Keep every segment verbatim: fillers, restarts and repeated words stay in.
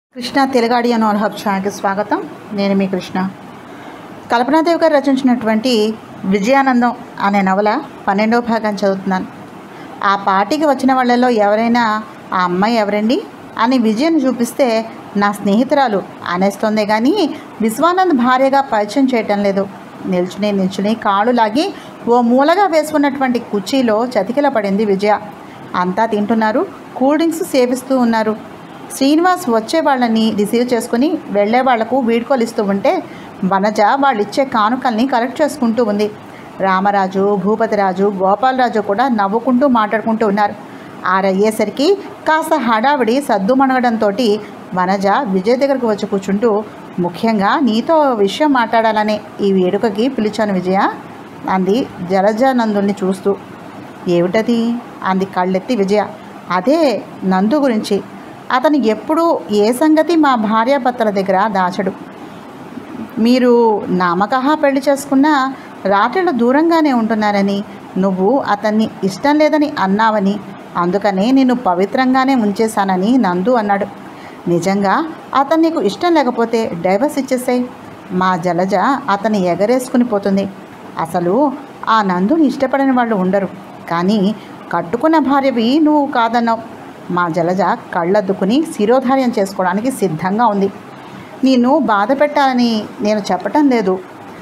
కృష్ణ తెలుగాడి అను hub ఛానల్కి స్వాగతం. నేను మీ కృష్ణ. కల్పనాదేవి గారు రచించినటువంటి విజయానందం అనే నవల పన్నెండవ భాగం చదువుతున్నాను. ఆ పార్టీకి వచ్చిన వాళ్ళలో ఎవరైనా ఆ అమ్మాయి ఎవరండి అని విజయను చూపిస్తే నా స్నేహితురాలు అనేస్తోందే కానీ విశ్వానంద్ భార్యగా పరిచయం చేయటం లేదు. నిల్చుని నిల్చుని కాళ్ళు లాగి ఓ మూలగా వేసుకున్నటువంటి కుర్చీలో చతికిల పడింది విజయ. అంతా తింటున్నారు, కూల్ డ్రింక్స్ సేవిస్తూ ఉన్నారు. శ్రీనివాస్ వచ్చే వాళ్ళని రిసీవ్ చేసుకుని వెళ్ళే వాళ్లకు వీడ్కోలు ఇస్తూ ఉంటే వనజ వాళ్ళు ఇచ్చే కానుకల్ని కలెక్ట్ చేసుకుంటూ ఉంది. రామరాజు, భూపతిరాజు, గోపాలరాజు కూడా నవ్వుకుంటూ మాట్లాడుకుంటూ ఉన్నారు. ఆరయ్యేసరికి కాస్త హడావిడి సద్దు మనగడంతో వనజ విజయ్ దగ్గరకు వచ్చి కూర్చుంటూ, ముఖ్యంగా నీతో విషయం మాట్లాడాలని ఈ వేడుకకి పిలిచాను విజయ అంది జలజానందుల్ని చూస్తూ. ఏమిటది అంది కళ్ళెత్తి విజయ. అదే నందు గురించి. అతను ఎప్పుడూ ఏ సంగతి మా భార్యాభర్తల దగ్గర దాచడు. మీరు నామకహ పెళ్లి చేసుకున్నా రాత్రిలో దూరంగానే ఉంటున్నారని, నువ్వు అతన్ని ఇష్టం లేదని అన్నావని, అందుకనే నిన్ను పవిత్రంగానే ఉంచేశానని నందు అన్నాడు. నిజంగా అతను నీకు ఇష్టం లేకపోతే డైవర్స్ ఇచ్చేసాయి. మా జలజ అతన్ని ఎగరేసుకుని పోతుంది. అసలు ఆ నందుని ఇష్టపడని వాళ్ళు ఉండరు. కానీ కట్టుకున్న భార్యవి నువ్వు కాదన్నావు. మా జలజ కళ్ళద్దుకుని శిరోధార్యం చేసుకోవడానికి సిద్ధంగా ఉంది. నిన్ను బాధ పెట్టాలని నేను చెప్పటం లేదు,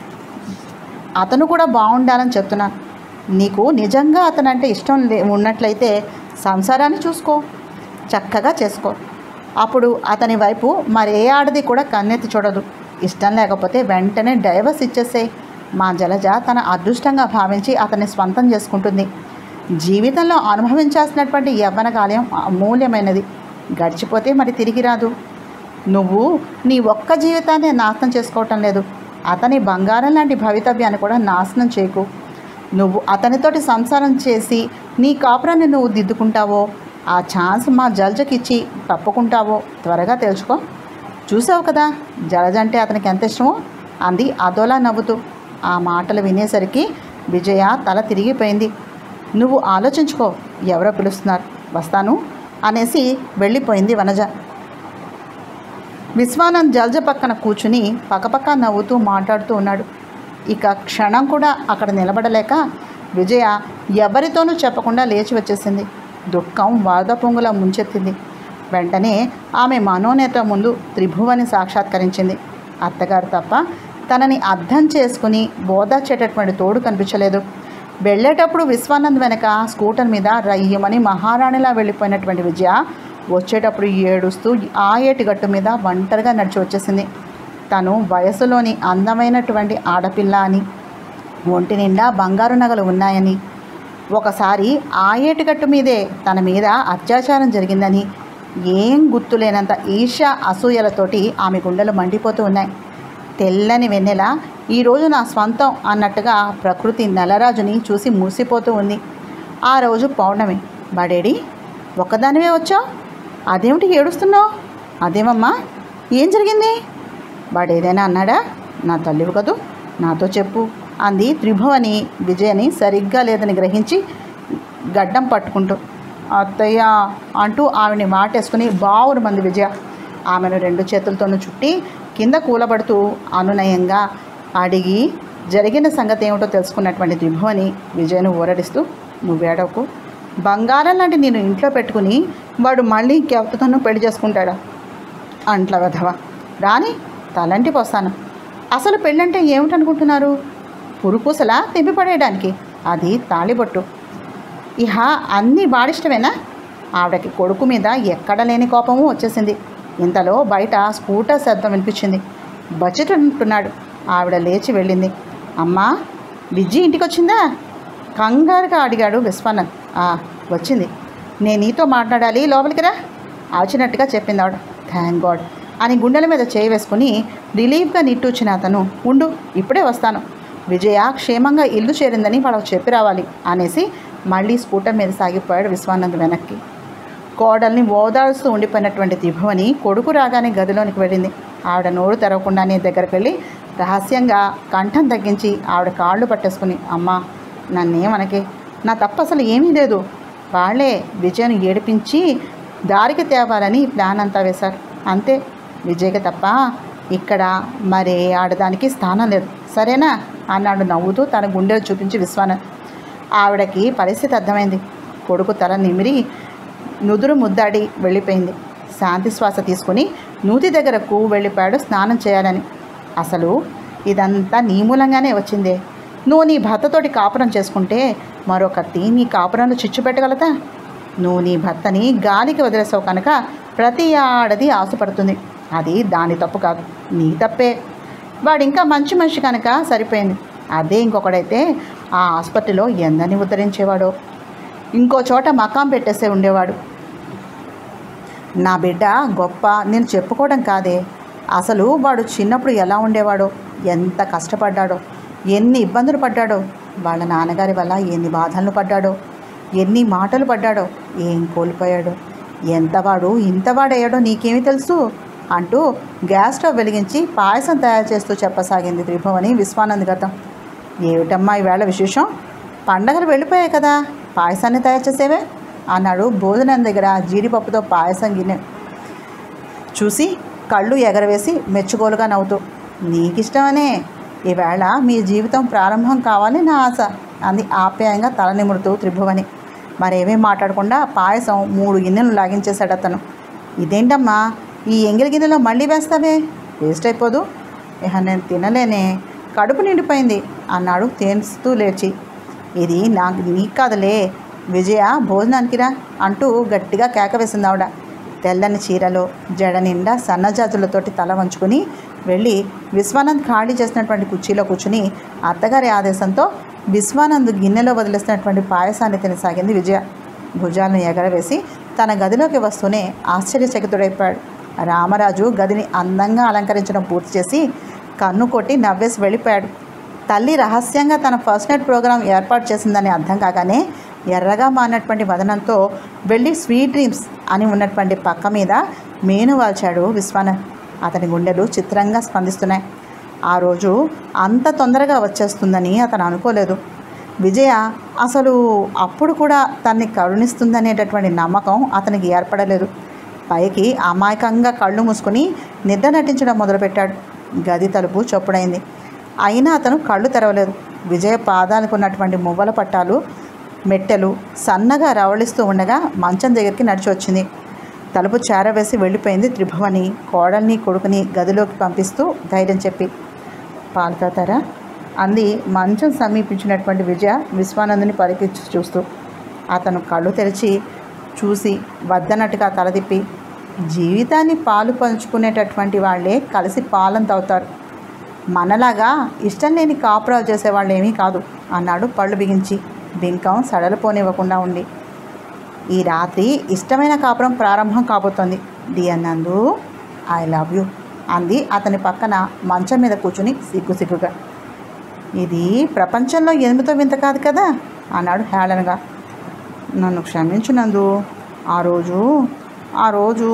అతను కూడా బాగుండాలని చెప్తున్నా. నీకు నిజంగా అతనంటే ఇష్టం లే ఉన్నట్లయితే సంసారాన్ని చూసుకో, చక్కగా చేసుకో. అప్పుడు అతని వైపు మరే ఆడది కూడా కన్నెత్తి చూడదు. ఇష్టం లేకపోతే వెంటనే డైవర్స్ ఇచ్చేసేయి. మా జలజ తన అదృష్టంగా భావించి అతన్ని స్వంతం చేసుకుంటుంది. జీవితంలో అనుభవించాల్సినటువంటి యవ్వన కాలం అమూల్యమైనది. గడిచిపోతే మరి తిరిగి రాదు. నువ్వు నీ ఒక్క జీవితాన్ని నాశనం చేసుకోవటం లేదు, అతని బంగారం లాంటి భవితవ్యాన్ని కూడా నాశనం చేయకు. నువ్వు అతనితోటి సంసారం చేసి నీ కాపురాన్ని నువ్వు దిద్దుకుంటావో, ఆ ఛాన్స్ మా జలజకిచ్చి తప్పుకుంటావో త్వరగా తెలుసుకో. చూసావు కదా జలజ అంటే అతనికి ఎంత ఇష్టమో అంది అదోలా నవ్వుతూ. ఆ మాటలు వినేసరికి విజయ తల తిరిగిపోయింది. నువ్వు ఆలోచించుకో, ఎవరో పిలుస్తున్నారు, వస్తాను అనేసి వెళ్ళిపోయింది వనజ. విశ్వానంద్ జలజ పక్కన కూర్చుని పక్కపక్క నవ్వుతూ మాట్లాడుతూ ఉన్నాడు. ఇక క్షణం కూడా అక్కడ నిలబడలేక విజయ ఎవరితోనూ చెప్పకుండా లేచి వచ్చేసింది. దుఃఖం వరద పొంగులా ముంచెత్తింది. వెంటనే ఆమె మనోనేత ముందు త్రిభువని సాక్షాత్కరించింది. అత్తగారు తప్ప తనని అర్థం చేసుకుని బోధాచేటటువంటి తోడు కనిపించలేదు. వెళ్ళేటప్పుడు విశ్వానంద్ వెనక స్కూటర్ మీద రయ్యమని మహారాణిలా వెళ్ళిపోయినటువంటి విజయ వచ్చేటప్పుడు ఏడుస్తూ ఆ ఏటిగట్టు మీద ఒంటరిగా నడిచి వచ్చేసింది. తను వయసులోని అందమైనటువంటి ఆడపిల్ల అని, ఒంటి నిండా బంగారు నగలు ఉన్నాయని, ఒకసారి ఆ ఏటిగట్టు మీదే తన మీద అత్యాచారం జరిగిందని, ఏం గుర్తులేనంత ఈర్ష్య అసూయలతోటి ఆమె గుండెలు మండిపోతూ ఉన్నాయి. తెల్లని వెన్నెల ఈరోజు నా స్వంతం అన్నట్టుగా ప్రకృతి నలరాజుని చూసి మురిసిపోతూ ఉంది. ఆ రోజు పౌర్ణమి. బడేడి ఒక్కదానివే వచ్చావు, అదేమిటి ఏడుస్తున్నావు? అదేమమ్మా, ఏం జరిగింది? వాడేదైనా అన్నాడా? నా తల్లివి కదూ, నాతో చెప్పు అంది త్రిభువని విజయని సరిగ్గా లేదని గ్రహించి గడ్డం పట్టుకుంటూ. అత్తయ్య అంటూ ఆమెని వాటేసుకుని బావురు మంది విజయ. ఆమెను రెండు చేతులతోనూ చుట్టి కింద కూలబడుతూ అనునయంగా అడిగి జరిగిన సంగతి ఏమిటో తెలుసుకున్నటువంటి త్రిభువని విజయను ఊరడిస్తూ, నువ్వేడవకు, బంగారం లాంటి నేను ఇంట్లో పెట్టుకుని వాడు మళ్ళీ ఇంకెవరితోనూ పెళ్లి చేసుకుంటాడా? అంట్ల వెధవ, రాని తలంటి పోస్తాను. అసలు పెళ్ళంటే ఏమిటనుకుంటున్నారు? పురుపూసలా తెంపిపడేయడానికి. అది తాళిబొట్టు. ఇహ అన్నీ వాడిష్టమేనా? ఆవిడకి కొడుకు మీద ఎక్కడ లేని కోపము వచ్చేసింది. ఇంతలో బయట స్కూటర్ శబ్దం వినిపించింది. బడ్జెట్ అంటున్నాడు. ఆవిడ లేచి వెళ్ళింది. అమ్మా, విజ్జి ఇంటికి వచ్చిందా? కంగారుగా అడిగాడు విశ్వనాథ్. వచ్చింది. నేను నీతో మాట్లాడాలి, లోపలికి రా ఆచినట్టుగా చెప్పింది ఆవిడ. థ్యాంక్ గాడ్ అని గుండెల మీద చేయి వేసుకుని రిలీఫ్గా నిట్టూచిన అతను, ఉండు ఇప్పుడే వస్తాను, విజయ క్షేమంగా ఇల్లు చేరిందని వాళ్ళకు చెప్పి రావాలి అనేసి మళ్ళీ స్కూటర్ మీద సాగిపోయాడు విశ్వానంద్ వెనక్కి. కోడల్ని ఓదాడుస్తూ ఉండిపోయినటువంటి త్రిభువని కొడుకు రాగానే గదిలోనికి వెళ్ళింది. ఆవిడ నోరు తెరవకుండానే దగ్గరికి వెళ్ళి రహస్యంగా కంఠం తగ్గించి ఆవిడ కాళ్ళు పట్టేసుకుని, అమ్మా నన్నేమనకే, నా తప్పు అసలు ఏమీ లేదు. వాళ్ళే విజయను ఏడిపించి దారికి తేవాలని ప్లాన్ అంతా వేశారు. అంతే, విజయ్కి తప్ప ఇక్కడ మరే ఆడదానికి స్థానం లేదు, సరేనా అన్నాడు నవ్వుతూ తన గుండెలు చూపించి విశ్వానంద్. ఆవిడకి పరిస్థితి అర్థమైంది. కొడుకు తల నిమిరి నుదురు ముద్దాడి వెళ్ళిపోయింది. శాంతి శ్వాస తీసుకుని నూతి దగ్గరకు వెళ్ళిపోయాడు స్నానం చేయాలని. అసలు ఇదంతా నీ మూలంగానే వచ్చిందే. నువ్వు నీ భర్తతోటి కాపురం చేసుకుంటే మరొకటి నీ కాపురంలో చిచ్చు పెట్టగలదా? నువ్వు నీ భర్తని గాలికి వదిలేసావు కనుక ప్రతి ఆడది ఆశపడుతుంది. అది దాని తప్పు కాదు, నీ తప్పే. వాడు ఇంకా మంచి మనిషి కనుక సరిపోయింది. అదే ఇంకొకడైతే ఆ ఆసుపత్రిలో ఎందరిని ఉద్ధరించేవాడో, ఇంకో చోట మకాం పెట్టేసే ఉండేవాడు. నా బిడ్డ గొప్ప నేను చెప్పుకోవడం కాదే, అసలు వాడు చిన్నప్పుడు ఎలా ఉండేవాడో, ఎంత కష్టపడ్డాడో, ఎన్ని ఇబ్బందులు పడ్డాడో, వాళ్ళ నాన్నగారి వల్ల ఎన్ని బాధలను పడ్డాడో, ఎన్ని మాటలు పడ్డాడో, ఏం కోల్పోయాడో, ఎంతవాడు ఇంతవాడయ్యాడో నీకేమీ తెలుసు అంటూ గ్యాస్ స్టవ్ వెలిగించి పాయసం తయారు చేస్తూ చెప్పసాగింది త్రిభువని విశ్వానంద్ గతం. ఏమిటమ్మా ఈవేళ విశేషం? పండగలు వెళ్ళిపోయాయి కదా, పాయసాన్ని తయారు చేసేవే అన్నాడు భోజనం దగ్గర జీడిపప్పుతో పాయసం గిన్నె చూసి కళ్ళు ఎగరవేసి మెచ్చుకోలుగా నవ్వుతూ. నీకిష్టమనే ఈవేళ మీ జీవితం ప్రారంభం కావాలి నా ఆశ అంది ఆప్యాయంగా తల నిమురుతూ త్రిభువని. మరేమీ మాట్లాడకుండా పాయసం మూడు గిన్నెలు లాగించేశాడు అతను. ఇదేంటమ్మా ఈ ఎంగిలి గిన్నెలో మళ్ళీ వేస్తావే, వేస్ట్ అయిపోదు. ఇహ నేను తినలేనే, కడుపు నిండిపోయింది అన్నాడు తేన్స్తూ లేచి. ఇది నాకు నీకు కాదులే విజయ, భోజనానికి రా అంటూ గట్టిగా కేక వేసింది ఆవిడ. తెల్లని చీరలో జడ నిండా సన్నజాజులతోటి తల వంచుకుని వెళ్ళి విశ్వానంద్ ఖాళీ చేసినటువంటి కుర్చీలో కూర్చుని అత్తగారి ఆదేశంతో విశ్వానంద్ గిన్నెలో వదిలేసినటువంటి పాయసాన్ని తినసాగింది విజయ. భుజాలను ఎగరవేసి తన గదిలోకి వస్తూనే ఆశ్చర్యచకితుడైపోయాడు. రామరాజు గదిని అందంగా అలంకరించడం పూర్తి చేసి కన్ను కొట్టి నవ్వేసి వెళ్ళిపోయాడు. తల్లి రహస్యంగా తన ఫస్ట్ నైట్ ప్రోగ్రాం ఏర్పాటు చేసిందని అర్థం కాగానే ఎర్రగా మారినటువంటి వదనంతో వెళ్ళి స్వీట్ డ్రీమ్స్ అని ఉన్నటువంటి పక్క మీద మేను వాల్చాడు విశ్వానంద్. అతని గుండెలు చిత్రంగా స్పందిస్తున్నాయి. ఆ రోజు అంత తొందరగా వచ్చేస్తుందని అతను అనుకోలేదు. విజయ అసలు అప్పుడు కూడా తన్ని కరుణిస్తుందనేటటువంటి నమ్మకం అతనికి ఏర్పడలేదు. పైకి అమాయకంగా కళ్ళు మూసుకుని నిద్ర నటించడం మొదలుపెట్టాడు. గది తలుపు చొప్పుడైంది. అయినా అతను కళ్ళు తెరవలేదు. విజయ పాదాలకు ఉన్నటువంటి మువ్వల పట్టాలు మెట్టెలు సన్నగా రవళిస్తూ ఉండగా మంచం దగ్గరికి నడిచి వచ్చింది. తలుపు చేరవేసి వెళ్ళిపోయింది త్రిభువని కోడల్ని కొడుకుని గదిలోకి పంపిస్తూ ధైర్యం చెప్పి. పాలు తాతారా అంది మంచం సమీపించినటువంటి విజయ విశ్వానందుని పరికించి చూస్తూ. అతను కళ్ళు తెరిచి చూసి వద్దన్నట్టుగా తల తిప్పి, జీవితాన్ని పాలు పంచుకునేటటువంటి వాళ్ళే కలిసి పాలను తాగుతారు, మనలాగా ఇష్టం లేని కాపురాలు చేసేవాళ్ళు ఏమీ కాదు అన్నాడు పళ్ళు బిగించి, బింకం సడలిపోనివ్వకుండా ఉండి. ఈ రాత్రి ఇష్టమైన కాపురం ప్రారంభం కాబోతోంది డియర్ నందు, ఐ లవ్ యూ అంది అతని పక్కన మంచం మీద కూర్చుని సిగ్గు సిగ్గుగా. ఇది ప్రపంచంలో ఎనిమిదో వింత కాదు కదా అన్నాడు హేళనగా. నన్ను క్షమించు నందు, ఆ రోజు ఆ రోజు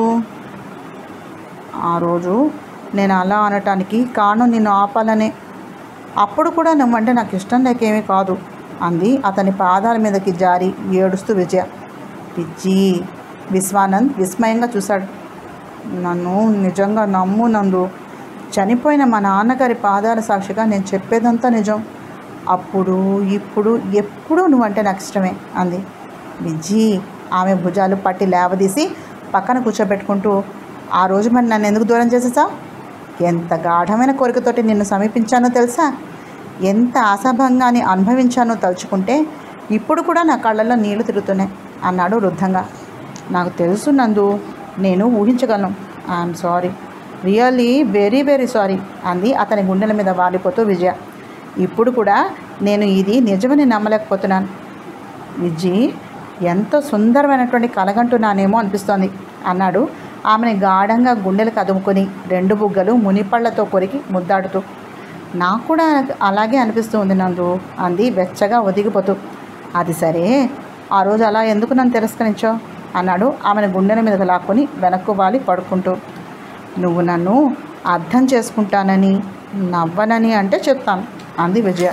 ఆ రోజు నేను అలా అనటానికి కారణం నిన్ను ఆపాలనే. అప్పుడు కూడా నువ్వంటే నాకు ఇష్టం లేకేమీ కాదు అంది అతని పాదాల మీదకి జారి ఏడుస్తూ విజయ. పిచ్చి విశ్వానంద్ విస్మయంగా చూశాడు. నన్ను నిజంగా నమ్ము నందు, చనిపోయిన మా నాన్నగారి పాదాల సాక్షిగా నేను చెప్పేదంతా నిజం. అప్పుడు ఇప్పుడు ఎప్పుడూ నువ్వంటే నాకు ఇష్టమే అంది. విజ్జి ఆమె భుజాలు పట్టి లేవదీసి పక్కన కూర్చోబెట్టుకుంటూ, ఆ రోజు మరి నన్ను ఎందుకు దూరం చేసేసావు? ఎంత గాఢమైన కోరికతోటి నిన్ను సమీపించానో తెలుసా? ఎంత ఆశాభంగాన్ని అనుభవించానో తలుచుకుంటే ఇప్పుడు కూడా నా కళ్ళల్లో నీళ్లు తిరుగుతున్నాయి అన్నాడు వృద్ధంగా. నాకు తెలుసు నందు, నేను ఊహించగలను. I'm sorry, really very very sorry అంది అతని గుండెల మీద వాలిపోతూ విజయ. ఇప్పుడు కూడా నేను ఇది నిజమని నమ్మలేకపోతున్నాను. విజ్జి ఎంతో సుందరమైనటువంటి కలగంటున్నానేమో అనిపిస్తోంది అన్నాడు ఆమెని గాఢంగా గుండెలకు అదుముకొని రెండు బుగ్గలు మునిపళ్లతో కొరికి ముద్దాడుతూ. నాకు కూడా అలాగే అనిపిస్తూ ఉంది నందు అంది వెచ్చగా ఒదిగిపోతూ. అది సరే, ఆ రోజు అలా ఎందుకు నన్ను తిరస్కరించావు అన్నాడు ఆమెను గుండెల మీదకు లాక్కొని వెనక్కు వాలి పడుకుంటూ. నువ్వు నన్ను అర్థం చేసుకుంటానని నవ్వనని అంటే చెప్తాను అంది విజయ.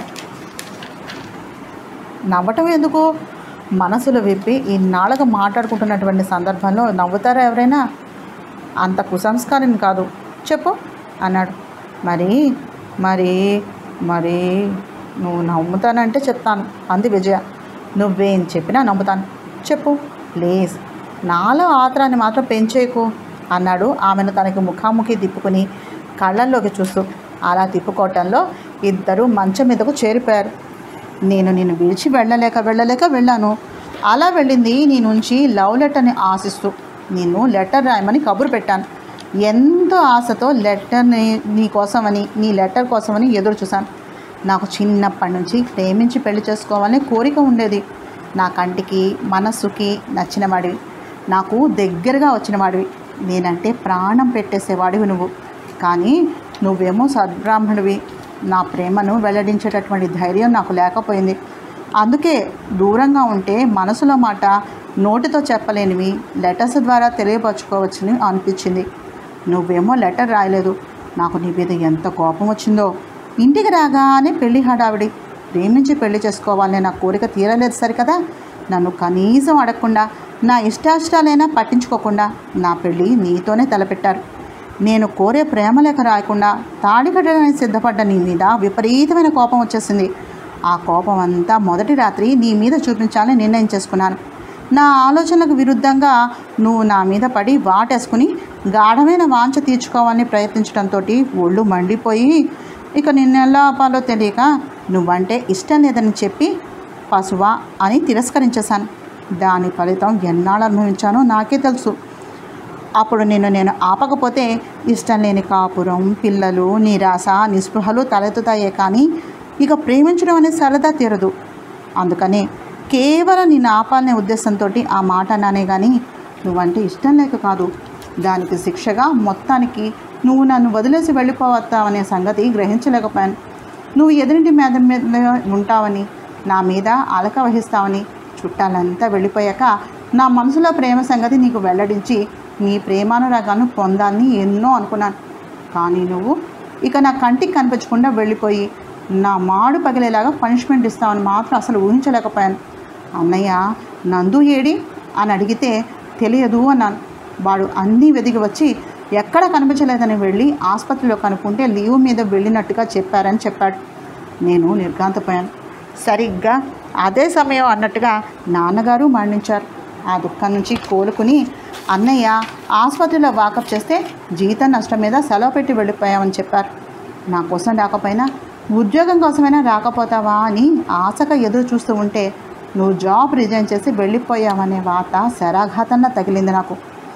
నవ్వటం ఎందుకు? మనసులో విప్పి ఇన్నాళ్ళకు మాట్లాడుకుంటున్నటువంటి సందర్భంలో నవ్వుతారా ఎవరైనా? అంత కుసంస్కారం కాదు. చెప్పు అన్నాడు. మరి మరి మరి నువ్వు నమ్ముతానంటే చెప్తాను అంది విజయ. నువ్వేం చెప్పినా నమ్ముతాను, చెప్పు ప్లీజ్, నాలో ఆత్రాన్ని మాత్రం పెంచేయకు అన్నాడు ఆమెను తనకి ముఖాముఖి తిప్పుకుని కళ్ళల్లోకి చూస్తూ. అలా తిప్పుకోవటంలో ఇద్దరు మంచం మీదకు చేరిపోయారు. నేను నిన్ను విడిచి వెళ్ళలేక వెళ్ళలేక వెళ్ళాను. అలా వెళ్ళింది నీ నుంచి లవ్ లెటర్ని ఆశిస్తూ. నిన్ను లెటర్ రాయమని కబురు పెట్టాను. ఎంతో ఆశతో లెటర్ని నీ కోసమని నీ లెటర్ కోసమని ఎదురు చూశాను. నాకు చిన్నప్పటి నుంచి ప్రేమించి పెళ్లి చేసుకోవాలనే కోరిక ఉండేది. నా కంటికి మనస్సుకి నచ్చిన వాడివి, నాకు దగ్గరగా వచ్చిన వాడివి, నేనంటే ప్రాణం పెట్టేసేవాడివి నువ్వు. కానీ నువ్వేమో సద్బ్రాహ్మణుడివి. నా ప్రేమను వెల్లడించేటటువంటి ధైర్యం నాకు లేకపోయింది. అందుకే దూరంగా ఉంటే మనసులో మాట నోటితో చెప్పలేనివి లెటర్స్ ద్వారా తెలియపరచుకోవచ్చని అనిపించింది. నువ్వేమో లెటర్ రాయలేదు. నాకు నీ మీద ఎంత కోపం వచ్చిందో. ఇంటికి రాగానే పెళ్లి హడావిడి. ప్రేమించి పెళ్లి చేసుకోవాలనే నా కోరిక తీరలేదు సరికదా. నన్ను కనీసం అడగకుండా, నా ఇష్టాయిష్టాలైనా పట్టించుకోకుండా నా పెళ్ళి నీతోనే తలపెట్టారు. నేను కోరే ప్రేమలేఖ రాయకుండా తాళి కట్టడానికి సిద్ధపడ్డ నీ మీద విపరీతమైన కోపం వచ్చేసింది. ఆ కోపం అంతా మొదటి రాత్రి నీ మీద చూపించాలని నిర్ణయం చేసుకున్నాను. నా ఆలోచనలకు విరుద్ధంగా నువ్వు నా మీద పడి వాటేసుకుని గాఢమైన వాంఛ తీర్చుకోవాలని ప్రయత్నించడంతో ఒళ్ళు మండిపోయి ఇక నిన్నెలా ఆపాలో తెలియక నువ్వంటే ఇష్టం లేదని చెప్పి పశువా అని తిరస్కరించేశాను. దాని ఫలితం ఎన్నాళ్ళు అనుభవించానో నాకే తెలుసు. అప్పుడు నిన్ను నేను ఆపకపోతే ఇష్టం లేని కాపురం, పిల్లలు, నిరాశ, నిస్పృహలు తలెత్తుతాయే కానీ ఇక ప్రేమించడం అనే సరదా తీరదు. అందుకని కేవలం నిన్ను ఆపాలనే ఉద్దేశంతో ఆ మాట అన్నానే కానీ నువ్వంటే ఇష్టం లేక కాదు. దానికి శిక్షగా మొత్తానికి నువ్వు నన్ను వదిలేసి వెళ్ళిపోవస్తావనే సంగతి గ్రహించలేకపోయాను. నువ్వు ఎదురింటి మీద మీద ఉంటావని, నా మీద అలక వహిస్తావని, చుట్టాలంతా వెళ్ళిపోయాక నా మనసులో ప్రేమ సంగతి నీకు వెల్లడించి నీ ప్రేమానురాగాలను పొందాలని ఎన్నో అనుకున్నాను. కానీ నువ్వు ఇక నా కంటికి కనిపించకుండా వెళ్ళిపోయి నా మాడు పగిలేలాగా పనిష్మెంట్ ఇస్తావని మాత్రం అసలు ఊహించలేకపోయాను. అన్నయ్య నందు ఏడి అని అడిగితే తెలియదు అన్నాను. వాడు అన్నీ వెదిగి వచ్చి ఎక్కడ కనిపించలేదని వెళ్ళి ఆసుపత్రిలో కనుక్కుంటే లీవ్ మీద వెళ్ళినట్టుగా చెప్పారని చెప్పాడు. నేను నిర్ఘాంతపోయాను. సరిగ్గా అదే సమయం అన్నట్టుగా నాన్నగారు మరణించారు. ఆ దుఃఖం నుంచి కోలుకుని అన్నయ్య ఆసుపత్రిలో వాకప్ చేస్తే జీతం నష్టం మీద సెలవు పెట్టి వెళ్ళిపోయామని చెప్పారు. నా కోసం రాకపోయినా ఉద్యోగం కోసమైనా రాకపోతావా అని ఆశగా ఎదురు చూస్తూ ఉంటే నువ్వు జాబ్ రిజైన్ చేసి వెళ్ళిపోయావనే వార్త శరాఘాతంగా తగిలింది నాకు.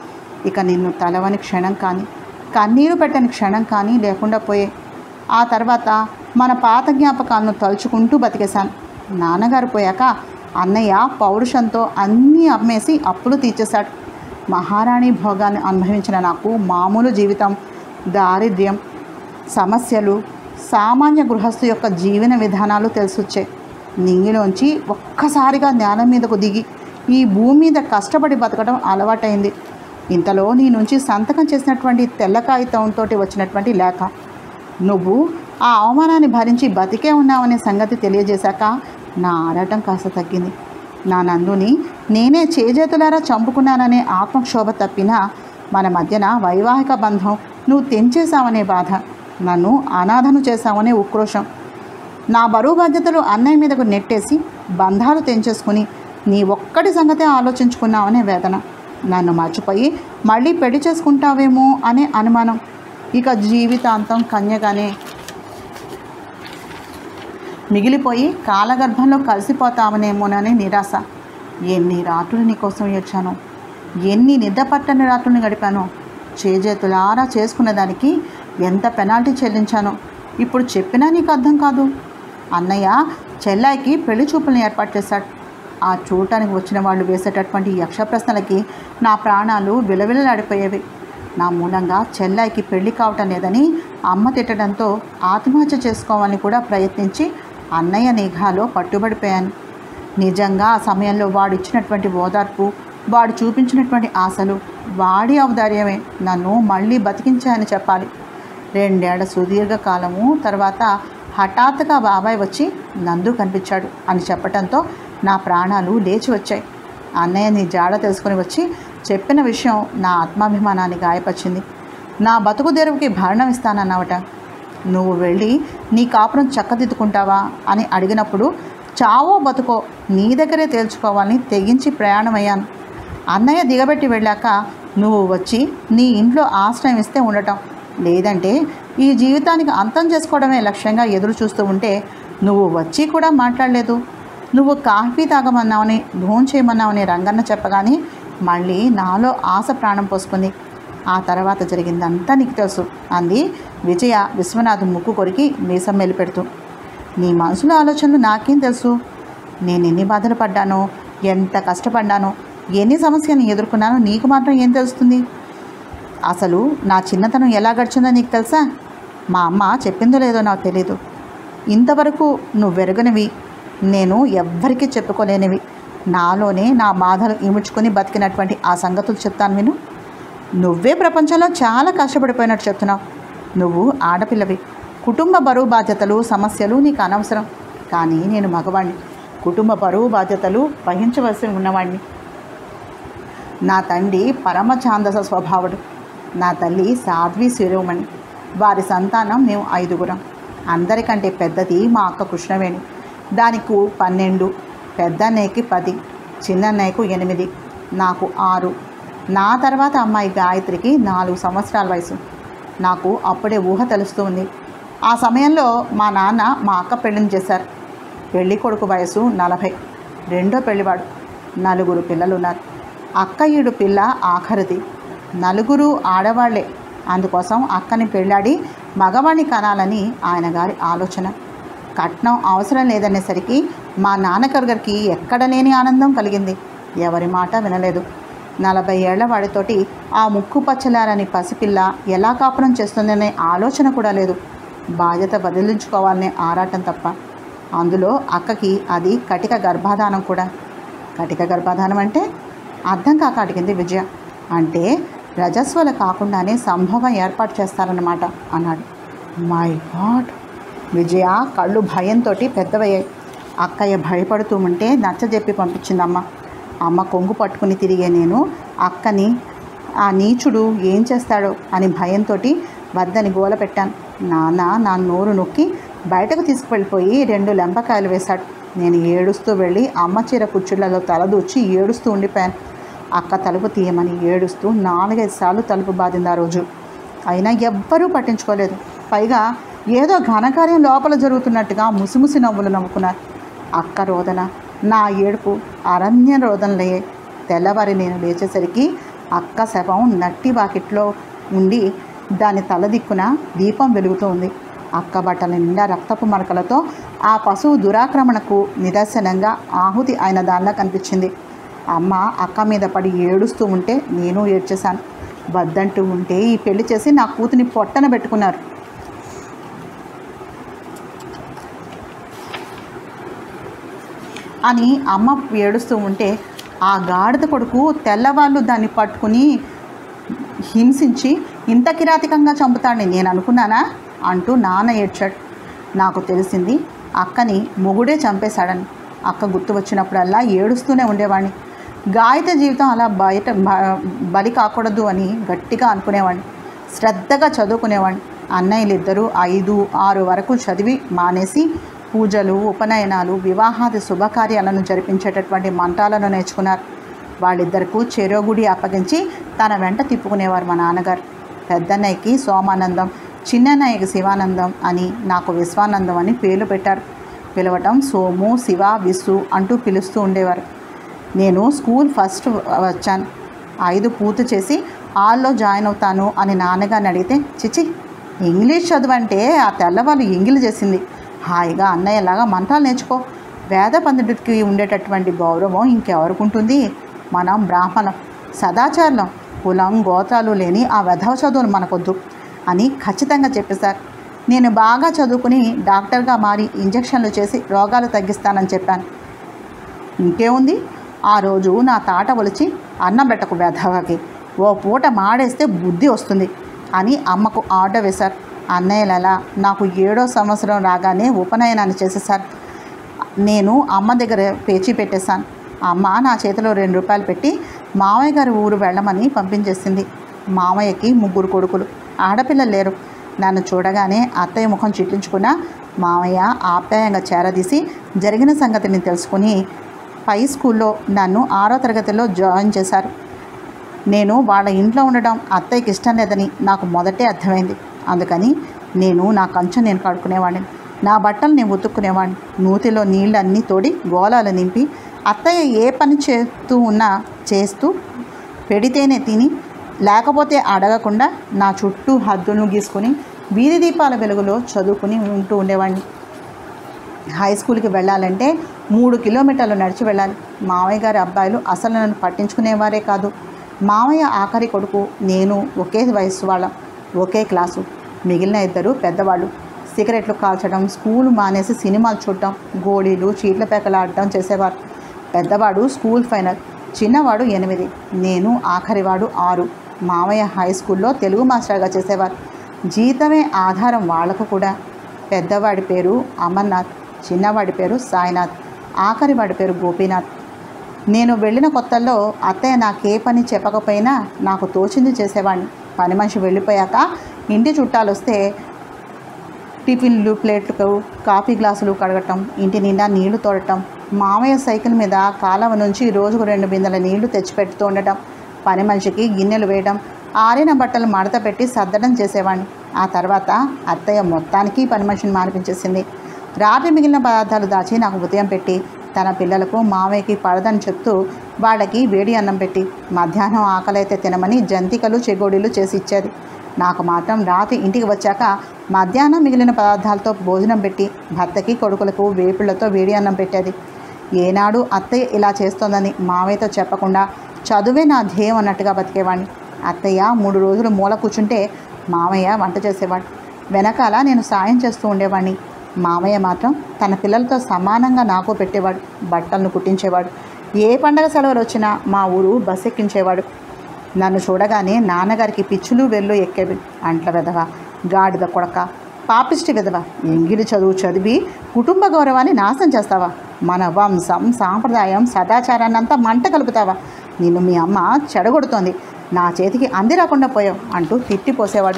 ఇక నిన్ను తలవని క్షణం కానీ కన్నీరు పెట్టని క్షణం కానీ లేకుండా పోయే. ఆ తర్వాత మన పాత జ్ఞాపకాలను తలుచుకుంటూ బతికేశాను. నాన్నగారు పోయాక అన్నయ్య పౌరుషంతో అన్నీ అమ్మేసి అప్పులు తీర్చేశాడు. మహారాణి భోగాన్ని అనుభవించిన నాకు మామూలు జీవితం, దారిద్ర్యం, సమస్యలు, సామాన్య గృహస్థు యొక్క జీవన విధానాలు తెలిసొచ్చాయి. నింగిలోంచి ఒక్కసారిగా జ్ఞానం మీదకు దిగి ఈ భూమి మీద కష్టపడి బతకడం అలవాటైంది. ఇంతలో నీ నుంచి సంతకం చేసినటువంటి తెల్ల కాగితంతో వచ్చినటువంటి లేఖ. నువ్వు ఆ అవమానాన్ని భరించి బతికే ఉన్నావనే సంగతి తెలియజేశాక నా ఆరాటం కాస్త తగ్గింది. నా నందుని నేనే చేజేతులారా చంపుకున్నాననే ఆత్మక్షోభ తప్పినా మన మధ్యన వైవాహిక బంధం నువ్వు తెంచేశావనే బాధ, నన్ను అనాథను చేశావనే ఉక్రోషం, నా బరువు బాధ్యతలు అన్నయ్య మీదకు నెట్టేసి బంధాలు తెంచేసుకుని నీ ఒక్కటి సంగతే ఆలోచించుకున్నావనే వేదన, నన్ను మర్చిపోయి మళ్ళీ పెళ్లి చేసుకుంటావేమో అనే అనుమానం, ఇక జీవితాంతం కన్యగానే మిగిలిపోయి కాలగర్భంలో కలిసిపోతామనేమోననే నిరాశ. ఎన్ని రాత్రులు నీ కోసం ఏడ్చానో, ఎన్ని నిద్రపట్టని రాత్రుల్ని గడిపానో, చేజేతులారా చేసుకున్న దానికి ఎంత పెనాల్టీ చెల్లించానో ఇప్పుడు చెప్పినా నీకు అర్థం కాదు. అన్నయ్య చెల్లాయికి పెళ్లి చూపులను ఏర్పాటు చేశాడు. ఆ చూడటానికి వచ్చిన వాళ్ళు వేసేటటువంటి యక్ష ప్రశ్నలకి నా ప్రాణాలు విలవిలలాడిపోయేవి. నా మూలంగా చెల్లాయికి పెళ్లి కావటం లేదని అమ్మ తిట్టడంతో ఆత్మహత్య చేసుకోవాలని కూడా ప్రయత్నించి అన్నయ్య నిఘాలో పట్టుబడిపోయాను. నిజంగా ఆ సమయంలో వాడు ఇచ్చినటువంటి ఓదార్పు, వాడు చూపించినటువంటి ఆశలు, వాడి ఔదార్యమే నన్ను మళ్ళీ బతికించాయని చెప్పాలి. రెండేళ్ల సుదీర్ఘ కాలము తర్వాత హఠాత్తుగా బాబాయ్ వచ్చి నందు కనిపించాడు అని చెప్పడంతో నా ప్రాణాలు లేచి వచ్చాయి. అన్నయ్య నీ జాడ తెలుసుకుని వచ్చి చెప్పిన విషయం నా ఆత్మాభిమానాన్ని గాయపరిచింది. నా బతుకు తెరువుకి భరణం ఇస్తానన్నావట. నువ్వు వెళ్ళి నీ కాపురం చక్కదిద్దుకుంటావా అని అడిగినప్పుడు చావో బతుకో నీ దగ్గరే తేల్చుకోవాలని తెగించి ప్రయాణమయ్యాను. అన్నయ్య దిగబెట్టి వెళ్ళాక నువ్వు వచ్చి నీ ఇంట్లో ఆశ్రయం ఇస్తే ఉండటం, లేదంటే ఈ జీవితానికి అంతం చేసుకోవడమే లక్ష్యంగా ఎదురు చూస్తూ ఉంటే నువ్వు వచ్చి కూడా మాట్లాడలేదు. నువ్వు కాఫీ తాగమన్నావని భోజనం చేయమన్నావని రంగన్న చెప్పగానే మళ్ళీ నాలో ఆశ ప్రాణం పోసుకుంది. ఆ తర్వాత జరిగిందంతా నీకు తెలుసు అంది విజయ విశ్వనాథ్ ముక్కు కొరికి మీసం మెలిపెడుతూ. నీ మనసులో ఆలోచనలు నాకేం తెలుసు? నేను ఎన్ని బాధలు పడ్డానో, ఎంత కష్టపడ్డానో, ఎన్ని సమస్యలను ఎదుర్కొన్నానో నీకు మాత్రం ఏం తెలుస్తుంది? అసలు నా చిన్నతనం ఎలా గడిచిందో నీకు తెలుసా? మా అమ్మ చెప్పిందో లేదో నాకు తెలీదు. ఇంతవరకు నువ్వు వెరగనివి, నేను ఎవ్వరికీ చెప్పుకోలేనివి నాలోనే నా బాధలు ఇముడ్చుకొని బతికినటువంటి ఆ సంగతులు చెప్తాను విను. నువ్వే ప్రపంచంలో చాలా కష్టపడిపోయినట్టు చెప్తున్నావు. నువ్వు ఆడపిల్లవి, కుటుంబ బరువు బాధ్యతలు సమస్యలు నీకు అనవసరం. కానీ నేను మగవాణ్ణి, కుటుంబ బరువు బాధ్యతలు వహించవలసి ఉన్నవాడిని. నా తండ్రి పరమఛాందస స్వభావుడు, నా తల్లి సాధ్వి శిరోమణి. వారి సంతానం మేము ఐదుగురం. అందరికంటే పెద్దది మా అక్క కృష్ణవేణి, దానికి పన్నెండు, పెద్దన్నయ్యకి పది, చిన్నన్నయ్యకు ఎనిమిది, నాకు ఆరు. నా తర్వాత అమ్మాయి గాయత్రికి నాలుగు సంవత్సరాల వయసు. నాకు అప్పుడే ఊహ తెలుస్తూ ఉంది. ఆ సమయంలో మా నాన్న మా అక్క పెళ్లిని చేశారు. పెళ్లి కొడుకు వయసు నలభై, రెండో పెళ్లివాడు. నలుగురు పిల్లలు ఉన్నారు. అక్కయ్యుడు పిల్ల ఆఖరిది. నలుగురు ఆడవాళ్లే. అందుకోసం అక్కని పెళ్ళాడి మగవాణ్ణి కనాలని ఆయన గారి ఆలోచన. కట్నం అవసరం లేదనేసరికి మా నాన్నగారికి ఎక్కడ లేని ఆనందం కలిగింది. ఎవరి మాట వినలేదు. నలభై ఏళ్ల వాడితోటి ఆ ముక్కు పచ్చలారని పసిపిల్ల ఎలా కాపురం చేస్తుందనే ఆలోచన కూడా లేదు. బాధ్యత బదిలించుకోవాలనే ఆరాటం తప్ప. అందులో అక్కకి అది కటిక గర్భాధానం కూడా. కటిక గర్భాధానం అంటే అర్థం కాక అడిగింది విజయ. అంటే రజస్వల కాకుండానే సంభోగం ఏర్పాటు చేస్తారన్నమాట అన్నాడు. My God! విజయ కళ్ళు భయంతో పెద్దవయ్యాయి. అక్కయ్య భయపడుతూ ఉంటే నచ్చజెప్పి పంపించిందమ్మ. అమ్మ కొంగు పట్టుకుని తిరిగే నేను అక్కని ఆ నీచుడు ఏం చేస్తాడో అని భయంతో వద్దని గోల పెట్టాను. నాన్న నా నోరు నొక్కి బయటకు తీసుకువెళ్ళిపోయి రెండు లెంపకాయలు వేశాడు. నేను ఏడుస్తూ వెళ్ళి అమ్మ చీర కుర్చీలలో తలదూచి ఏడుస్తూ ఉండిపోయాను. అక్క తలుపు తీయమని ఏడుస్తూ నాలుగైదు సార్లు తలుపు బాధింది ఆ రోజు. అయినా ఎవ్వరూ పట్టించుకోలేదు. పైగా ఏదో ఘనకార్యం లోపల జరుగుతున్నట్టుగా ముసిముసి నవ్వులు నవ్వుకున్నారు. అక్క రోదన, నా ఏడుపు అరణ్య రోదనలే. తెల్లవారి నేను లేచేసరికి అక్క శవం నట్టి బాకెట్లో ఉండి దాని తల దిక్కున దీపం వెలుగుతూ ఉంది. అక్క బట్టల నిండా రక్తపు మరకలతో ఆ పశువు దురాక్రమణకు నిదర్శనంగా ఆహుతి అయిన దానిలా కనిపించింది. అమ్మ అక్క మీద పడి ఏడుస్తూ ఉంటే నేను ఏడ్చేశాను. వద్దంటూ ఉంటే ఈ పెళ్లి చేసి నా కూతుని పొట్టన పెట్టుకున్నారు అని అమ్మ ఏడుస్తూ ఉంటే ఆ గాడిద కొడుకు తెల్లవాళ్ళు దాన్ని పట్టుకుని హింసించి ఇంత కిరాతికంగా చంపుతాడని నేను అనుకున్నానా అంటూ నాన్న ఏడ్చాడు. నాకు తెలిసింది అక్కని మొగుడే చంపేశాడని. అక్క గుర్తు వచ్చినప్పుడల్లా ఏడుస్తూనే ఉండేవాడిని. గాయత జీవితం అలా బయట బలి కాకూడదు అని గట్టిగా అనుకునేవాడిని. శ్రద్ధగా చదువుకునేవాడిని. అన్నయ్యలు ఇద్దరూ ఐదు ఆరు వరకు చదివి మానేసి పూజలు, ఉపనయనాలు, వివాహాది శుభకార్యాలను జరిపించేటటువంటి మంత్రాలను నేర్చుకున్నారు. వాళ్ళిద్దరికూ చెరో గుడి అప్పగించి తన వెంట తిప్పుకునేవారు మా నాన్నగారు. పెద్దన్నయ్యకి సోమానందం, చిన్నన్నయ్యకి శివానందం అని నాకు విశ్వానందం అని పేర్లు పెట్టారు. పిలవటం సోము, శివ, విసు అంటూ పిలుస్తూ ఉండేవారు. నేను స్కూల్ ఫస్ట్ వచ్చాను. ఐదు పూర్తి చేసి ఆల్లో జాయిన్ అవుతాను అని నాన్నగారిని అడిగితే, చిచి ఇంగ్లీష్ చదువంటే ఆ తెల్లవాళ్ళు ఎంగిలి చేసింది. హాయిగా అన్నయ్యలాగా మంత్రాలు నేర్చుకో. వేద పండితుడికి ఉండేటటువంటి గౌరవం ఇంకెవరికి ఉంటుంది? మనం బ్రాహ్మణం, సదాచారం, కులం గోత్రాలు లేని ఆ వెధవ చదువులు మనకొద్దు అని ఖచ్చితంగా చెప్పేశారు. నేను బాగా చదువుకుని డాక్టర్గా మారి ఇంజక్షన్లు చేసి రోగాలు తగ్గిస్తానని చెప్పాను. ఇంకేముంది, ఆ రోజు నా తాట ఒలిచి అన్నం పెట్టకు వెధవకి, ఓ పూట మాడేస్తే బుద్ధి వస్తుంది అని అమ్మకు ఆర్డర్ వేశారు. అన్నయ్యలలా నాకు ఏడో సంవత్సరం రాగానే ఉపనయనాన్ని చేసేసారు. నేను అమ్మ దగ్గర పేచీ పెట్టేశాను. అమ్మ నా చేతిలో రెండు రూపాయలు పెట్టి మామయ్య గారి ఊరు వెళ్ళమని పంపించేసింది. మామయ్యకి ముగ్గురు కొడుకులు. ఆడపిల్లలు లేరు. నన్ను చూడగానే అత్తయ్య ముఖం చిట్లించుకున్న మామయ్య ఆప్యాయంగా చేరదీసి జరిగిన సంగతిని తెలుసుకుని పై స్కూల్లో నన్ను ఆరో తరగతిలో జాయిన్ చేశారు. నేను వాళ్ళ ఇంట్లో ఉండడం అత్తయ్యకి ఇష్టం లేదని నాకు మొదటే అర్థమైంది. అందుకని నేను నా కంచె నేను కడుక్కునేవాడిని, నా బట్టలు నేను ఉతుక్కునేవాడిని. నూతిలో నీళ్ళన్నీ తోడి గోళాలు నింపి అత్తయ్య ఏ పని చేస్తూ ఉన్నా చేస్తూ పెడితేనే తిని, లేకపోతే అడగకుండా నా చుట్టూ హద్దులను గీసుకొని వీధి దీపాల వెలుగులో చదువుకుని ఉంటూ ఉండేవాడిని. హై స్కూల్కి వెళ్ళాలంటే మూడు కిలోమీటర్లు నడిచి వెళ్ళాలి. మామయ్య గారి అబ్బాయిలు అసలు నన్ను పట్టించుకునేవారే కాదు. మామయ్య ఆఖరి కొడుకు, నేను ఒకే వయస్సు వాళ్ళం, ఒకే క్లాసు. మిగిలిన ఇద్దరు పెద్దవాళ్ళు సిగరెట్లు కాల్చడం, స్కూల్ మానేసి సినిమాలు చూడటం, గోళీలు చీట్ల పేకలు ఆడటం చేసేవారు. పెద్దవాడు స్కూల్ ఫైనల్, చిన్నవాడు ఎనిమిది, నేను ఆఖరివాడు ఆరు. మామయ్య హై స్కూల్లో తెలుగు మాస్టర్గా చేసేవారు. జీతమే ఆధారం వాళ్లకు కూడా. పెద్దవాడి పేరు అమర్నాథ్, చిన్నవాడి పేరు సాయినాథ్, ఆఖరివాడి పేరు గోపీనాథ్. నేను వెళ్ళిన కొత్తల్లో అత్తయ్య నాకే పని చెప్పకపోయినా నాకు తోచింది చేసేవాడిని. పని మనిషి వెళ్ళిపోయాక ఇంటి చుట్టాలు వస్తే టిఫిన్లు, ప్లేట్లు, కాఫీ గ్లాసులు కడగటం, ఇంటి నిండా నీళ్లు తోడటం, మామయ్య సైకిల్ మీద కాలవ నుంచి రోజుకు రెండు బిందెల నీళ్లు తెచ్చిపెడుతూ ఉండటం, పని మనిషికి గిన్నెలు వేయడం, ఆరిన బట్టలు మడత పెట్టి సర్దడం చేసేవాడిని. ఆ తర్వాత అత్తయ్య మొత్తానికి పని మనిషిని మానిపించేసింది. రాత్రి మిగిలిన పదార్థాలు దాచి నాకు ఉదయం పెట్టి, తన పిల్లలకు మామయ్యకి పడదని చెప్తూ వాళ్ళకి వేడి అన్నం పెట్టి, మధ్యాహ్నం ఆకలైతే తినమని జంతికలు చెగోడీలు చేసి ఇచ్చేది. నాకు మాత్రం రాత్రి ఇంటికి వచ్చాక మధ్యాహ్నం మిగిలిన పదార్థాలతో భోజనం పెట్టి, భర్తకి కొడుకులకు వేపుళ్లతో వేడి అన్నం పెట్టేది. ఏనాడు అత్తయ్య ఇలా చేస్తోందని మామయ్యతో చెప్పకుండా చదువే నా ధ్యేయం అన్నట్టుగా బతికేవాడిని. అత్తయ్య మూడు రోజులు మూల కూర్చుంటే మామయ్య వంట చేసేవాడు. వెనకాల నేను సాయం చేస్తూ ఉండేవాడిని. మామయ్య మాత్రం తన పిల్లలతో సమానంగా నాకు పెట్టేవాడు. బట్టలను కుట్టించేవాడు. ఏ పండగ సెలవులు వచ్చినా మా ఊరు బస్ ఎక్కించేవాడు. నన్ను చూడగానే నాన్నగారికి పిచ్చులు వెళ్ళు ఎక్కేవి. అంట్ల వెధవ, గాడిద కొడక, పాపిష్టి విధవ, ఎంగిలి చదువు చదివి కుటుంబ గౌరవాన్ని నాశనం చేస్తావా? మన వంశం సాంప్రదాయం సదాచారాన్నంతా మంట కలుపుతావా? నిన్ను మీ అమ్మ చెడగొడుతోంది, నా చేతికి అంది రాకుండా పోయావు అంటూ తిట్టిపోసేవాడు.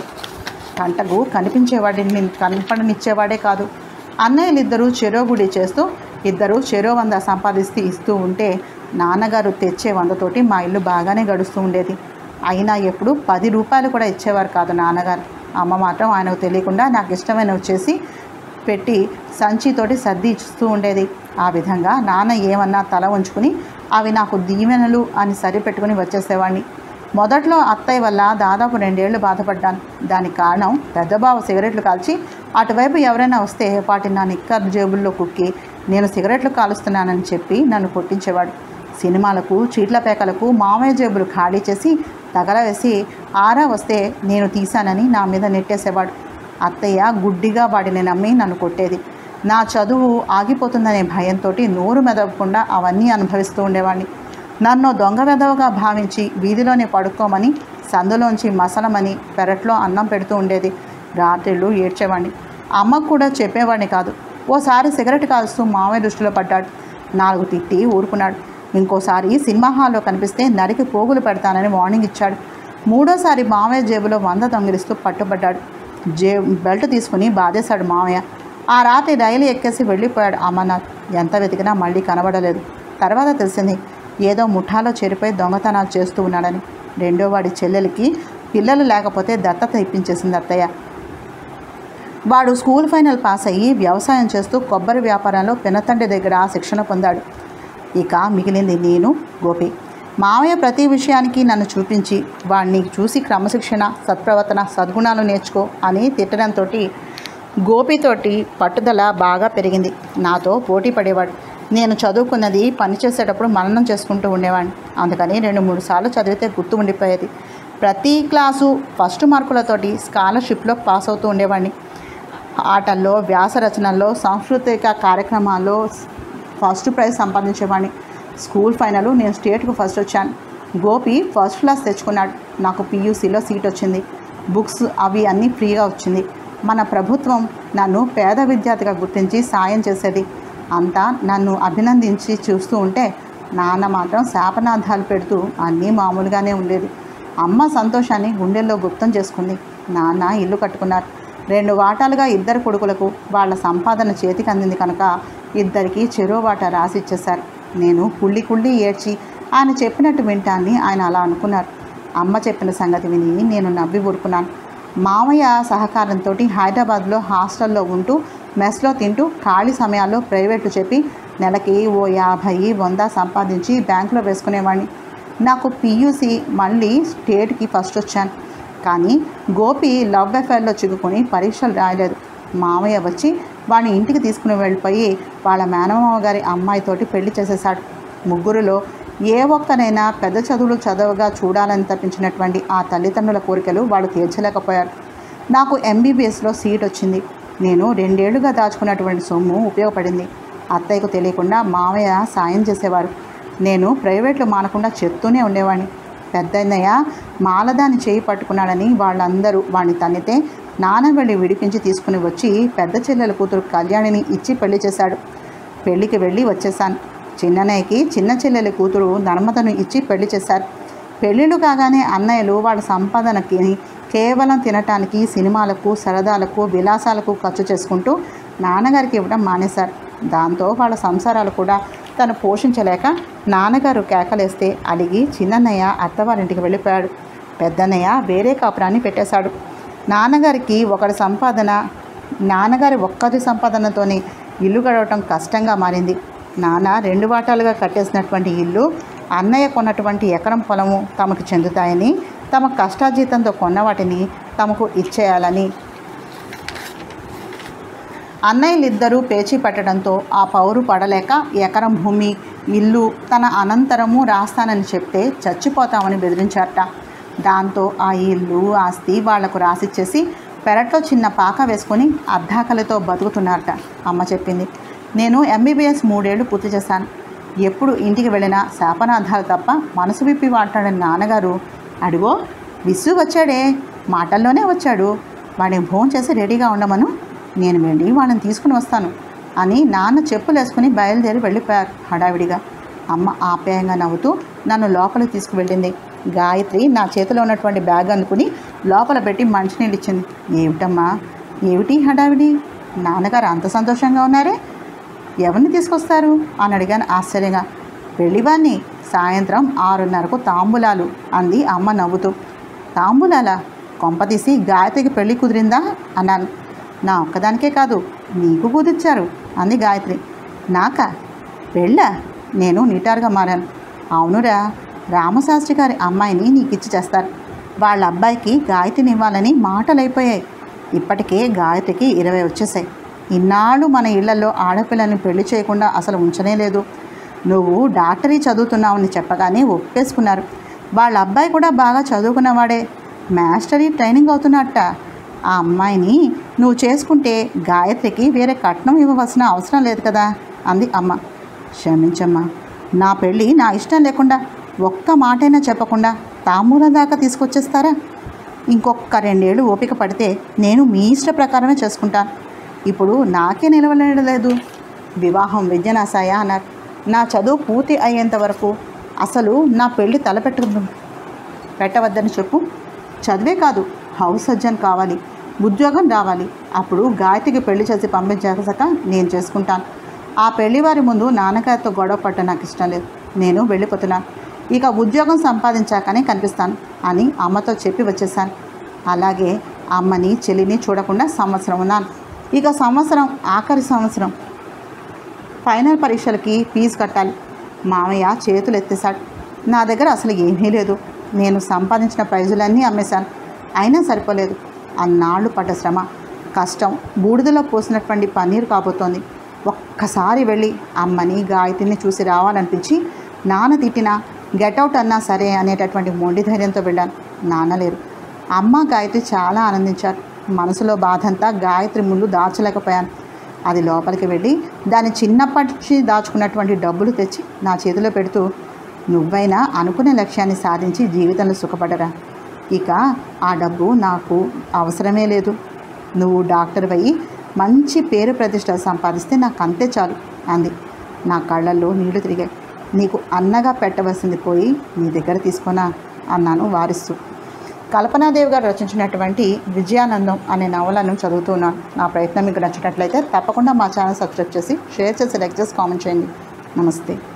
కంటకు కనిపించేవాడిని నేను కనపడనిచ్చేవాడే కాదు. అన్నయ్యలిద్దరూ చెరో గుడి చేస్తూ ఇద్దరు చెరో వంద సంపాదిస్తూ ఇస్తూ ఉంటే నాన్నగారు తెచ్చే వందతోటి మా ఇల్లు బాగానే గడుస్తూ ఉండేది. అయినా ఎప్పుడు పది రూపాయలు కూడా ఇచ్చేవారు కాదు నాన్నగారు. అమ్మ మాత్రం ఆయనకు తెలియకుండా నాకు ఇష్టమైనవి చేసి పెట్టి సంచితోటి సర్ది ఇస్తూ ఉండేది. ఆ విధంగా నాన్న ఏమన్నా తల ఉంచుకుని అవి నాకు దీవెనలు అని సరిపెట్టుకుని వచ్చేసేవాడిని. మొదట్లో అత్తయ్య వల్ల దాదాపు రెండేళ్లు బాధపడ్డాను. దానికి కారణం పెద్దబావ సిగరెట్లు కాల్చి అటువైపు ఎవరైనా వస్తే వాటిని నా నిక్కర్ జేబుల్లో కుక్కి నేను సిగరెట్లు కాలుస్తున్నానని చెప్పి నన్ను కొట్టించేవాడు. సినిమాలకు, చీట్ల పేకలకు మామయ్య జేబులు ఖాళీ చేసి తగలవేసి ఆరా వస్తే నేను తీశానని నా మీద నెట్టేసేవాడు. అత్తయ్య గుడ్డిగా వాడిని నమ్మి నన్ను కొట్టేది. నా చదువు ఆగిపోతుందనే భయంతో నోరు మెదవకుండా అవన్నీ అనుభవిస్తూ ఉండేవాడిని. నన్ను దొంగ వెధవగా భావించి వీధిలోనే పడుకోమని, సందులోంచి మసలమని పెరట్లో అన్నం పెడుతూ ఉండేది. రాత్రిళ్ళు ఏడ్చేవాడిని. అమ్మకు కూడా చెప్పేవాడిని కాదు. ఓసారి సిగరెట్ కాల్స్తూ మామయ్య దృష్టిలో పడ్డాడు. నాలుగు తిట్టి ఊరుకున్నాడు. ఇంకోసారి సినిమా హాల్లో కనిపిస్తే నరికి పోగులు పెడతానని వార్నింగ్ ఇచ్చాడు. మూడోసారి మామయ్య జేబులో వంద దొంగిలిస్తూ పట్టుబడ్డాడు. జే బెల్ట్ తీసుకుని బాధేశాడు మామయ్య. ఆ రాత్రి రైలు ఎక్కేసి వెళ్ళిపోయాడు అమర్నాథ్. ఎంత వెతికినా మళ్ళీ కనబడలేదు. తర్వాత తెలిసింది ఏదో ముఠాలో చేరిపోయి దొంగతనాలు చేస్తూ ఉన్నాడని. రెండో వాడి చెల్లెలకి పిల్లలు లేకపోతే దత్తత ఇప్పించేసింది అత్తయ్య. వాడు స్కూల్ ఫైనల్ పాస్ అయ్యి వ్యవసాయం చేస్తూ కొబ్బరి వ్యాపారంలో పినతండ్రి దగ్గర శిక్షణ పొందాడు. ఇక మిగిలింది నేను, గోపి. మామయ్య ప్రతి విషయానికి నన్ను చూపించి వాడిని చూసి క్రమశిక్షణ, సత్ప్రవర్తన, సద్గుణాలు నేర్చుకో అని తిట్టడంతో గోపితోటి పట్టుదల బాగా పెరిగింది. నాతో పోటీ పడేవాడు. నేను చదువుకున్నది పనిచేసేటప్పుడు మననం చేసుకుంటూ ఉండేవాడిని. అందుకని రెండు మూడు సార్లు చదివితే గుర్తు ఉండిపోయేది. ప్రతి క్లాసు ఫస్ట్ మార్కులతోటి స్కాలర్షిప్లో పాస్ అవుతూ ఉండేవాడిని. ఆటల్లో, వ్యాస రచనల్లో, సాంస్కృతిక కార్యక్రమాల్లో ఫస్ట్ ప్రైజ్ సంపాదించేవాడిని. స్కూల్ ఫైనల్ నేను స్టేట్కు ఫస్ట్ వచ్చాను. గోపి ఫస్ట్ క్లాస్ తెచ్చుకున్నాడు. నాకు పీయూసీలో సీట్ వచ్చింది. బుక్స్ అవి అన్నీ ఫ్రీగా వచ్చింది. మన ప్రభుత్వం నన్ను పేద విద్యార్థిగా గుర్తించి సాయం చేసేది. అంతా నన్ను అభినందించి చూస్తూ ఉంటే నాన్న మాత్రం శాపనార్థాలు పెడుతూ అన్నీ మామూలుగానే ఉండేది. అమ్మ సంతోషాన్ని గుండెల్లో గుప్తం చేసుకుంది. నాన్న ఇల్లు కట్టుకున్నారు. రెండు వాటాలుగా ఇద్దరు కొడుకులకు వాళ్ళ సంపాదన చేతికి అందింది కనుక ఇద్దరికి చెరో వాటా రాసి ఇచ్చేశారు. నేను కుళ్ళి కుళ్ళి ఏడ్చి ఆయన చెప్పినట్టు వింటాన్ని ఆయన అలా అనుకున్నారు. అమ్మ చెప్పిన సంగతి విని నేను నవ్వి ఊరుకున్నాను. మామయ్య సహకారంతో హైదరాబాద్లో హాస్టల్లో ఉంటూ మెస్లో తింటూ ఖాళీ సమయాల్లో ప్రైవేటు చెప్పి నెలకి ఓ యాభై వంద సంపాదించి బ్యాంకులో వేసుకునేవాడిని. నాకు పియూసీ మళ్ళీ స్టేట్కి ఫస్ట్ వచ్చాను. కానీ గోపి లవ్ అఫైర్లో చిక్కుకొని పరీక్షలు రాయలేదు. మామయ్య వచ్చి వాడిని ఇంటికి తీసుకుని వెళ్ళిపోయి వాళ్ళ మేనమామ గారి అమ్మాయితోటి పెళ్లి చేసేశాడు. ముగ్గురులో ఏ ఒక్కనైనా పెద్ద చదువులు చదవగా చూడాలని తప్పించినటువంటి ఆ తల్లిదండ్రుల కోరికలు వాళ్ళు తీర్చలేకపోయారు. నాకు ఎంబీబీఎస్లో సీట్ వచ్చింది. నేను రెండేళ్లుగా దాచుకున్నటువంటి సొమ్ము ఉపయోగపడింది. అత్తయ్యకు తెలియకుండా మామయ్య సాయం చేసేవారు. నేను ప్రైవేట్లో మానకుండా చెప్తూనే ఉండేవాడిని. పెద్దన్నయ్య మాలదాన్ని చేయి పట్టుకున్నాడని వాళ్ళందరూ వాడిని తన్నితే నాన్న వెళ్ళి విడిపించి తీసుకుని వచ్చి పెద్ద చెల్లెల కూతురు కళ్యాణిని ఇచ్చి పెళ్లి చేశాడు. పెళ్లికి వెళ్ళి వచ్చేసాను. చిన్నన్నయ్యకి చిన్న చెల్లెల కూతురు నర్మదను ఇచ్చి పెళ్లి చేశారు. పెళ్ళిళ్ళు కాగానే అన్నయ్యలు వాళ్ళ సంపాదనకి కేవలం తినటానికి, సినిమాలకు, సరదాలకు, విలాసాలకు ఖర్చు చేసుకుంటూ నాన్నగారికి ఇవ్వడం మానేశారు. దాంతో వాళ్ళ సంసారాలు కూడా తను పోషించలేక నాన్నగారు కేకలేస్తే అలిగి చిన్నన్నయ్య అత్తవారింటికి వెళ్ళిపోయాడు. పెద్దన్నయ్య వేరే కాపురాన్ని పెట్టేశాడు. నాన్నగారికి ఒకరి సంపాదన నాన్నగారి ఒక్కరి సంపాదనతోనే ఇల్లు గడవటం కష్టంగా మారింది. నాన్న రెండు వాటాలుగా కట్టేసినటువంటి ఇల్లు, అన్నయ్య కొన్నటువంటి ఎకరం పొలము తమకు చెందుతాయని, తమ కష్టార్జితంతో కొన్న వాటిని తమకు ఇచ్చేయాలని అన్నయ్యలిద్దరూ పేచీ పట్టడంతో ఆ పౌరు పడలేక ఎకరం భూమి, ఇల్లు తన అనంతరము రాస్తానని చెప్తే చచ్చిపోతామని బెదిరించారట. దాంతో ఆ ఇల్లు, ఆస్తి వాళ్లకు రాసిచ్చేసి పెరట్లో చిన్న పాక వేసుకొని అర్ధాకలితో బతుకుతున్నారట. అమ్మ చెప్పింది. నేను ఎంబీబీఎస్ మూడేళ్లు పూర్తి చేశాను. ఎప్పుడు ఇంటికి వెళ్ళినా శాపనార్థాలు తప్ప మనసు విప్పి మాట్లాడిన నాన్నగారు, అడిగో విసు వచ్చాడే, మాటల్లోనే వచ్చాడు, వాడిని భోజనం చేసి రెడీగా ఉండమను, నేను వెళ్ళి వాళ్ళని తీసుకుని వస్తాను అని నాన్న చెప్పులు వేసుకుని బయలుదేరి వెళ్ళిపోయారు హడావిడిగా. అమ్మ ఆప్యాయంగా నవ్వుతూ నన్ను లోపలికి తీసుకువెళ్ళింది. గాయత్రి నా చేతిలో ఉన్నటువంటి బ్యాగ్ అందుకుని లోపల పెట్టి మంచినీళ్ళు ఇచ్చింది. ఏమిటమ్మా, ఏమిటి హడావిడి? నాన్నగారు అంత సంతోషంగా ఉన్నారే, ఎవరిని తీసుకొస్తారు అని అడిగాను ఆశ్చర్యంగా. పెళ్లివాన్ని సాయంత్రం ఆరున్నరకు తాంబూలాలు అంది అమ్మ నవ్వుతూ. తాంబూలాలా? కొంపతీసి గాయత్రికి పెళ్లి కుదిరిందా అన్నాను. నా ఒక్కదానికే కాదు, నీకు కుదిర్చారు అంది గాయత్రి. నాకా పెళ్ళా? నేను నిటారుగా మారాను. అవునురా, రామశాస్త్రి గారి అమ్మాయిని నీకు ఇచ్చి చేస్తారు. వాళ్ళ అబ్బాయికి గాయత్రిని ఇవ్వాలని మాటలైపోయాయి. ఇప్పటికే గాయత్రికి ఇరవై వచ్చేసాయి. ఇన్నాళ్ళు మన ఇళ్లలో ఆడపిల్లని పెళ్లి చేయకుండా అసలు ఉంచనే లేదు. నువ్వు డాక్టరీ చదువుతున్నావని చెప్పగానే ఒప్పేసుకున్నారు. వాళ్ళ అబ్బాయి కూడా బాగా చదువుకున్నవాడే, మాస్టరీ ట్రైనింగ్ అవుతున్నట్ట. ఆ అమ్మాయిని నువ్వు చేసుకుంటే గాయత్రికి వేరే కట్నం ఇవ్వవలసిన అవసరం లేదు కదా అంది అమ్మ. క్షమించమ్మా, నా పెళ్ళి నా ఇష్టం లేకుండా ఒక్క మాటైనా చెప్పకుండా తాంబూలం దాకా తీసుకొచ్చేస్తారా? ఇంకొక రెండేళ్ళు ఓపిక పడితే నేను మీ ఇష్ట ప్రకారమే చేసుకుంటాను. ఇప్పుడు నాకే నిలవలేదు. వివాహం విద్యనాశాయ అన్నారు. నా చదువు పూర్తి అయ్యేంత వరకు అసలు నా పెళ్ళి తలపెట్టు పెట్టవద్దని చెప్పు. చదివే కాదు, హౌస్ సర్జన్ కావాలి, ఉద్యోగం రావాలి. అప్పుడు గాయత్రికి పెళ్లి చేసి పంపించాక నేను చేసుకుంటాను. ఆ పెళ్లివారి ముందు నాన్నగారితో గొడవ పట్ట నాకు ఇష్టం లేదు. నేను వెళ్ళిపోతున్నాను. ఇక ఉద్యోగం సంపాదించాకనే కనిపిస్తాను అని అమ్మతో చెప్పి వచ్చేసాను. అలాగే అమ్మని చెల్లిని చూడకుండా సంవత్సరం ఉన్నాను. ఇక సంవత్సరం ఆఖరి సంవత్సరం ఫైనల్ పరీక్షలకి ఫీజు కట్టాలి. మామయ్య చేతులు ఎత్తేశాడు. నా దగ్గర అసలు ఏమీ లేదు. నేను సంపాదించిన ప్రైజులన్నీ అమ్మేశాను. అయినా సరిపోలేదు. అన్నాళ్ళు పడ్డ శ్రమ, కష్టం బూడిదలో పోసినటువంటి పన్నీరు కాబోతోంది. ఒక్కసారి వెళ్ళి అమ్మని గాయత్రిని చూసి రావాలనిపించి నాన్న తిట్టినా గెటౌట్ అన్నా సరే అనేటటువంటి మొండి ధైర్యంతో వెళ్ళాను. నాన్న లేరు. అమ్మ గాయత్రి చాలా ఆనందించారు. మనసులో బాధంతా గాయత్రి ముందు దాచలేకపోయాను. అది లోపలికి వెళ్ళి దాని చిన్నప్పటి దాచుకున్నటువంటి డబ్బులు తెచ్చి నా చేతిలో పెడుతూ, నువ్వైనా అనుకునే లక్ష్యాన్ని సాధించి జీవితంలో సుఖపడరా. ఇక ఆ డబ్బు నాకు అవసరమే లేదు. నువ్వు డాక్టర్ అయ్యి మంచి పేరు ప్రతిష్ట సంపాదిస్తే నాకు అంతే చాలు అంది. నా కళ్ళల్లో నీళ్లు తిరిగాయి. నీకు అన్నగా పెట్టవలసింది పోయి నీ దగ్గర తీసుకున్నా అన్నాను వారిస్తూ. కల్పనాదేవి గారు రచించినటువంటి విజయానందం అనే నవలను చదువుతున్నాను. నా ప్రయత్నం మీకు నచ్చినట్లయితే తప్పకుండా మా ఛానల్ సబ్స్క్రైబ్ చేసి షేర్ చేసి లైక్ చేసి కామెంట్ చేయండి. నమస్తే.